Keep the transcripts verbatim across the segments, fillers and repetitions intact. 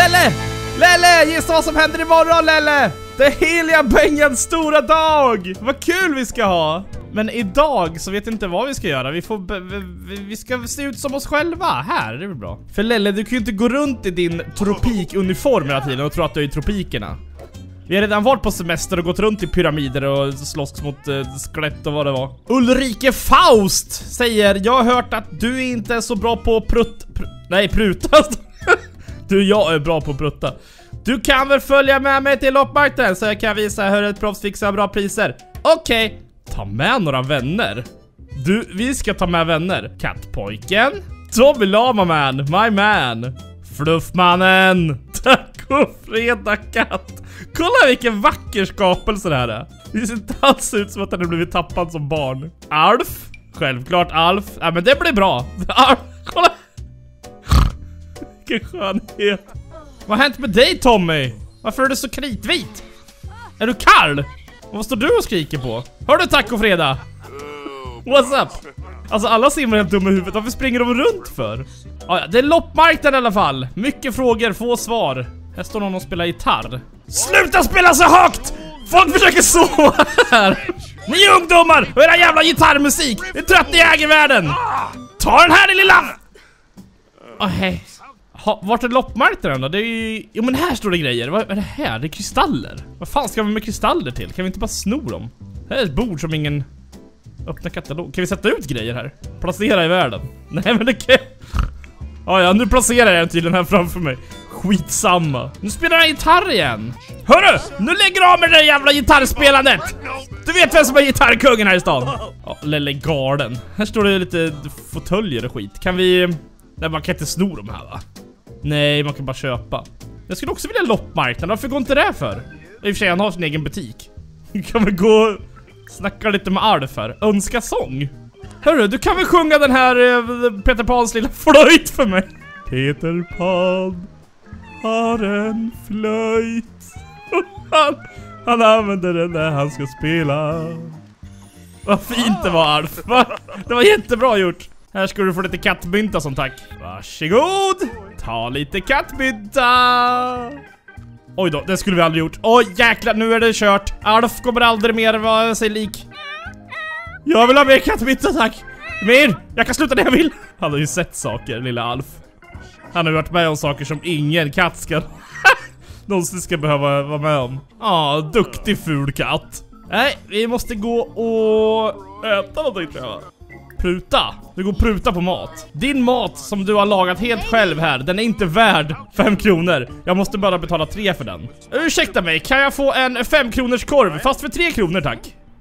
Lelle! Lelle! Gissa vad som händer imorgon, Lelle! Det är heliga Benjans stora dag! Vad kul vi ska ha! Men idag så vet jag inte vad vi ska göra. Vi får vi, vi ska se ut som oss själva. Här, det är väl bra. För Lelle, du kan ju inte gå runt i din tropikuniform hela tiden och tro att du är i tropikerna. Vi har redan varit på semester och gått runt i pyramider och slåss mot uh, skelett och vad det var. Ulrike Faust säger: jag har hört att du inte är så bra på prutt... Pr nej, pruta. Du, jag är bra på prutta. Du kan väl följa med mig till loppmarknaden så jag kan visa hur ett proffs fixar bra priser. Okej, okay. Ta med några vänner. Du, vi ska ta med vänner. Kattpojken, Tommy Lamaman, my man, Fluffmannen, Taco Fredag katt. Kolla vilken vacker skapelse det här är. Det ser inte alls ut som att den har blivit tappad som barn. Alf, självklart Alf. Ja, men det blir bra. Alf, kolla. Vilken skönhet. Vad har hänt med dig, Tommy? Varför är du så kritvit? Är du kall? Vad står du och skriker på? Hör du, Taco Fredag? What's up? Alltså alla simmar helt dumma i huvudet. Varför springer de runt för? Ah, ja, det är loppmarknaden i alla fall. Mycket frågor, få svar. Här står någon och spelar gitarr. Sluta spela så högt! Folk försöker sova här. Ni ungdomar och era jävla gitarrmusik. Det är trött i ägervärlden. Ta den här, din lilla... Åh, oh, hej. Ha, vart är loppmarknaden då? Det är ju... Jo, men här står det grejer. Vad är det här? Det är kristaller. Vad fan ska vi med kristaller till? Kan vi inte bara sno dem? Här är ett bord som ingen... Öppna katalog. Kan vi sätta ut grejer här? Placera i världen. Nej, men det kan... Ja, ja, nu placerar jag den tydligen här framför mig. Skitsamma. Nu spelar jag gitarr igen. Hörru, nu lägger du av med det där jävla gitarrspelandet. Du vet vem som är gitarrkungen här i stan. Ja, Lelle Garden. Här står det lite fåtöljer och skit. Kan vi... Nej, man kan inte sno dem här, va? Nej, man kan bara köpa. Jag skulle också vilja loppmarknaden. Varför går inte det för? I och för sig, han har sin egen butik. Kan vi gå och snacka lite med Alf här? Önska sång. Hörru, du kan väl sjunga den här uh, Peter Pans lilla flöjt för mig? Peter Pan har en flöjt. han, han använder den när han ska spela. Vad fint det var, Alf. Det var jättebra gjort. Här ska du få lite kattmynta som tack. Varsågod. Ta lite kattmynta. Oj då, det skulle vi aldrig gjort. Oj jäklar, nu är det kört. Alf kommer aldrig mer vara sig lik. Jag vill ha mer kattmynta, tack. Mer, jag kan sluta det jag vill. Han har ju sett saker, lilla Alf. Han har varit med om saker som ingen katt ska någonsin ska behöva vara med om. Ja, duktig ful katt. Nej, vi måste gå och äta någonting, tror jag. Pruta. Du går pruta på mat. Din mat som du har lagat helt själv här, den är inte värd fem kronor. Jag måste bara betala tre för den. Ursäkta mig, kan jag få en fem kronors korv fast för tre kronor, tack?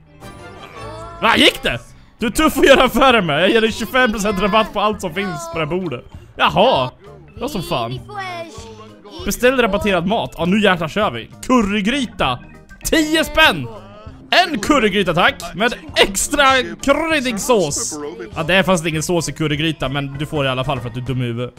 Va, gick det? Du är tuff att göra affärer med. Jag ger dig tjugofem procent rabatt på allt som finns på det här bordet. Jaha, det var som fan. Beställ rabatterad mat. Ja, nu jäklar kör vi. Currygryta, tio spänn. En currygryta, tack. Med extra kryddig sås. Ja, det är fast ingen sås i currygryta, men du får det i alla fall för att du är dum i huvudet.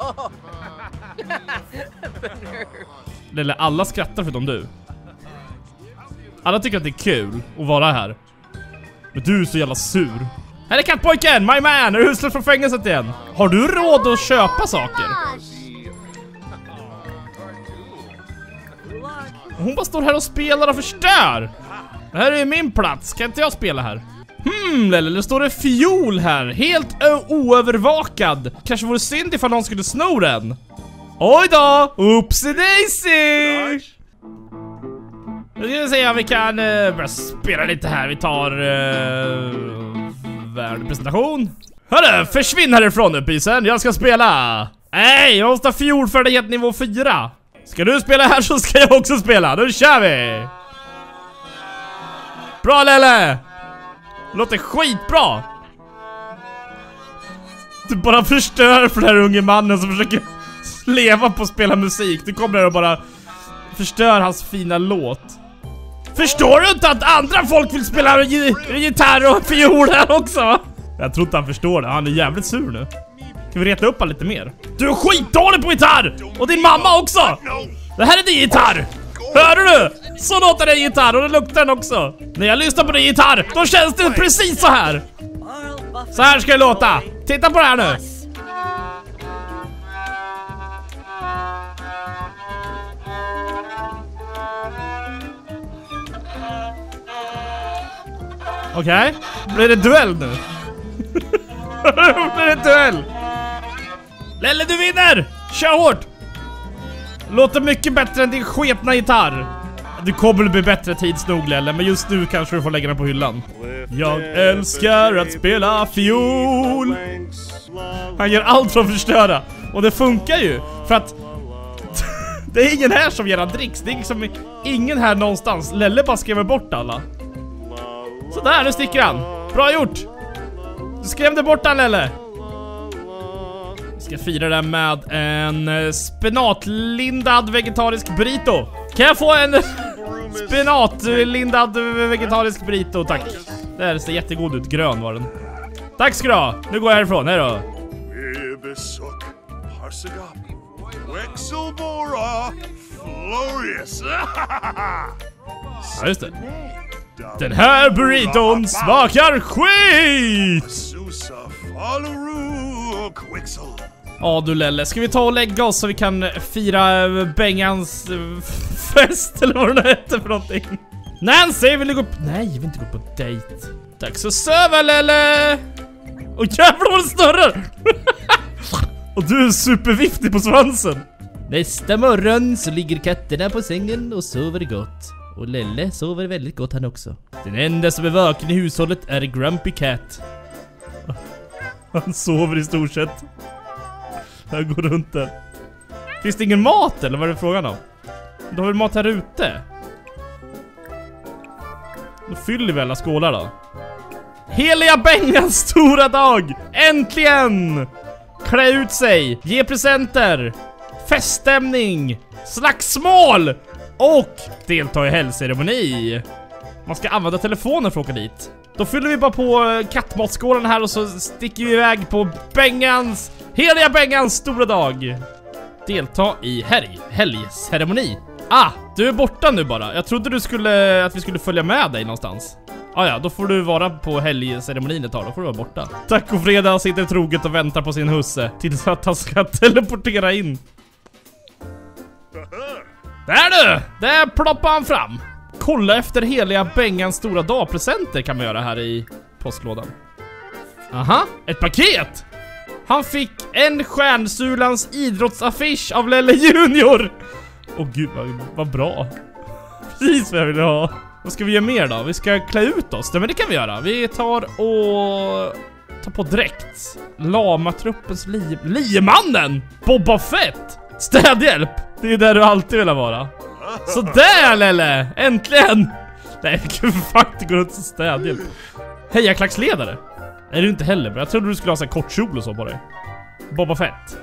Eller alla skrattar förutom du. Alla tycker att det är kul att vara här. Men du är så jävla sur. Här är kattpojken, my man. Är du utsläppt från fängelset igen? Har du råd att köpa saker? Hon bara står här och spelar och förstör. Det här är min plats, kan inte jag spela här? Hmm, Lelle, det står en fiol här. Helt oövervakad. Kanske vore synd ifall någon skulle sno den. Oj då, oopsie daisy. Nu ska vi se om vi kan uh, börja spela lite här. Vi tar uh, värdepresentation. Hörru, försvinn härifrån nu, pisen. Jag ska spela. Nej, jag måste ha fiolfärdighet nivå fyra. Ska du spela här så ska jag också spela. Nu kör vi. Bra, Lelle. Det låter skitbra. Du bara förstör för den här unge mannen som försöker leva på att spela musik. Du kommer där och bara förstör hans fina låt. Förstår du inte att andra folk vill spela gitarr och fiol här också? Jag tror inte han förstår det. Han är jävligt sur nu. Kan vi reta upp han lite mer? Du är skitdålig på gitarr! Och din mamma också! Det här är din gitarr! Hör du? Så låter det gitarr och det luktar den också. När jag lyssnar på din gitarr, då känns det precis så här. Så här ska det låta. Titta på det här nu. Okej, okay. Blir det duell nu? Blir det duell? Lelle, du vinner! Kör hårt! Låter mycket bättre än din sketna gitarr. Du kommer bli bättre tids nog, Lelle, men just nu kanske du får lägga den på hyllan. Jag älskar att spela fiol. Han gör allt för att förstöra. Och det funkar ju, för att det är ingen här som ger han dricks. Det är liksom ingen här någonstans. Lelle bara skrämmer bort alla. Så där, nu sticker han. Bra gjort. Du skrämde bort han, Lelle. Vi ska fira det med en spenatlindad vegetarisk burrito. Kan jag få en spenatlindad vegetarisk burrito, tack. Det här ser jättegod ut, grön var den. Tack ska du ha. Nu går jag härifrån, hej då. Ja, just det. Den här burriton smakar skit! Ja du Lelle, ska vi ta och lägga oss så vi kan fira Bengans fest eller vad det heter för någonting? Nancy, vill du gå på... Nej, jag vill inte gå på dejt. Dags att söva, Lelle! Åh jävlar vad det snurrar! Och du är superviftig på svansen. Nästa morgon så ligger katterna på sängen och sover gott. Och Lelle sover väldigt gott han också. Den enda som är vaken i hushållet är Grumpy Cat. Han sover i stort sett. Han går runt där. Finns det ingen mat eller vad är det frågan om? Då har vi mat här ute. Då fyller vi alla skålar då. Heliga Bengans stora dag! Äntligen! Klä ut sig, ge presenter, feststämning, slagsmål och delta i helgceremoni. Man ska använda telefonen för att åka dit. Då fyller vi bara på kattmatskålen här och så sticker vi iväg på Bengans, heliga Bengans stora dag. Delta i helg, helgceremoni. Ah, du är borta nu bara. Jag trodde du skulle, att vi skulle följa med dig någonstans. Ah ja, då får du vara på helgceremonin ett tag, då får du vara borta. Tack och fredag sitter troget och väntar på sin husse tills att han ska teleportera in. Där du! Där ploppar han fram. Kolla efter heliga Bengans stora dagpresenter kan man göra här i postlådan. Aha, ett paket! Han fick en Stjärnsulans idrottsaffisch av Lelle Junior. Åh gud, vad, vad bra. Precis vad jag ville ha. Vad ska vi göra mer då? Vi ska klä ut oss. Nej, men det kan vi göra. Vi tar och tar på dräkt. Lama-truppens li... Liemannen! Boba Fett! Städhjälp! Det är där du alltid vill vara. Så där, Lelle! Äntligen! Nej, vi kan faktiskt gå runt som städhjälp. Hejaklacksledare? Är du inte heller? Jag trodde du skulle ha så här kort kjol och så på dig. Boba Fett.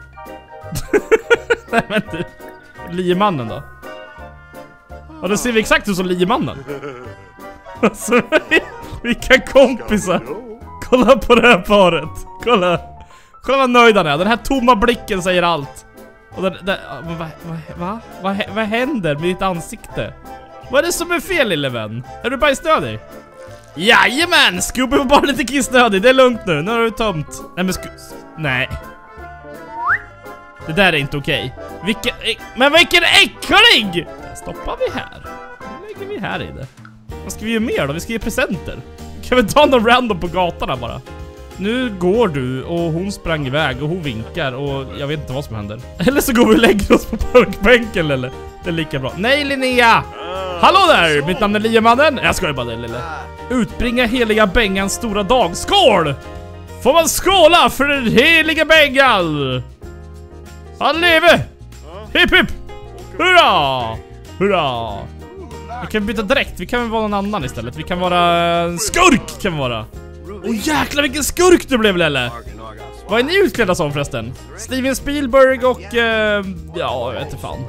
Nej, men du. Liemannen då? Ja, då ser vi exakt ut som Liemannen. Alltså, vilka kompisar. Kolla på det här paret. Kolla. Kolla vad nöjd han är. Den här tomma blicken säger allt. Och den, den, vad, vad, va? Vad, vad händer med ditt ansikte? Vad är det som är fel, lille vän? Är du bajsnödig? Jajamän! Scooby var bara lite kissnödig. Det är lugnt nu. Nu har du tömt. Nej, men sku... Nej. Det där är inte okej. Vilken... Men vilken äcklig! Stoppar vi här. Nu lägger vi här i det. Vad ska vi göra mer då? Vi ska ge presenter. Kan vi ta någon random på gatan bara? Nu går du och hon sprang iväg och hon vinkar och jag vet inte vad som händer. Eller så går vi och lägger oss på parkbänken, eller? Det är lika bra. Nej, Linnea! Hallå där! Mitt namn är Liemannen. Jag skojar bara det, lille. Utbringa heliga Bengans stora dag. Skål! Får man skåla för den heliga Bengal? Han lever! Hipp hipp! Hurra! Hurra! Vi kan byta direkt. Vi kan väl vara någon annan istället. Vi kan vara en skurk kan vi vara. Åh oh, jäklar vilken skurk du blev, Lelle. Vad är ni utklädda som förresten? Steven Spielberg och uh, ja, jag vet inte fan.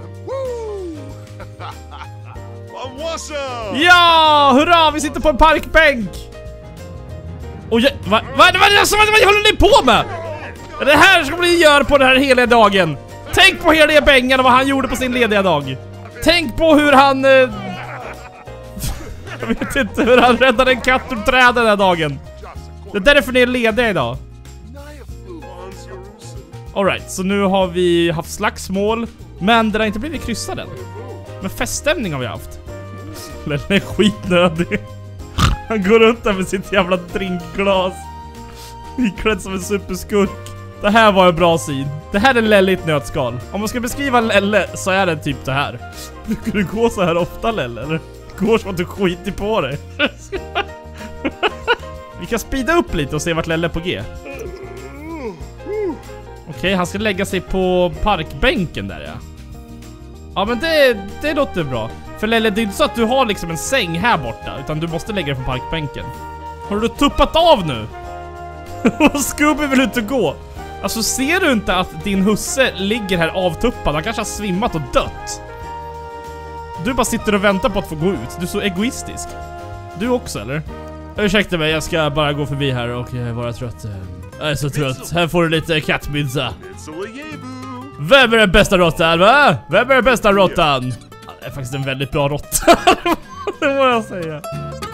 Ja, hurra, vi sitter på en parkbänk. Och ja, vad vad vad, vad, vad håller ni på med? Det här ska vi göra på den här heliga dagen. Tänk på heliga Bengan och vad han gjorde på sin lediga dag. Tänk på hur han uh, jag vet inte hur han räddade en katt ur träden den här dagen. Det är därför ni är lediga idag. Alright, så nu har vi haft slagsmål. Men det har inte blivit kryssad än. Men feststämning har vi haft. Den är skitnödig. Han går runt där med sitt jävla drinkglas. Iklädd som en superskurk. Det här var en bra syn. Det här är Lelle i ett nötskal. Om man ska beskriva Lelle så är det typ det här. Ska du gå så här ofta, Lelle? Eller går som att du skiter på dig? Vi kan speeda upp lite och se vart Lelle är på G. Okej, okay, han ska lägga sig på parkbänken där, ja. Ja, men det, det låter bra. För Lelle, det är inte så att du har liksom en säng här borta, utan du måste lägga dig på parkbänken. Har du tuppat av nu? Och Scooby vill inte gå. Alltså, ser du inte att din husse ligger här avtuppad? Han kanske har svimmat och dött. Du bara sitter och väntar på att få gå ut. Du är så egoistisk. Du också, eller? Ursäkta mig, jag ska bara gå förbi här och vara trött. Jag är så trött. Här får du lite kattmynsa. Vem är den bästa råttan, va? Vem är den bästa råttan? Det är faktiskt en väldigt bra råtta. Det må jag säga.